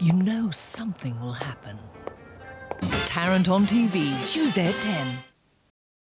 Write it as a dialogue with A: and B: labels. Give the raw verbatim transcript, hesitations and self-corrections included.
A: you know something will happen. Tarrant on T V, Tuesday at ten.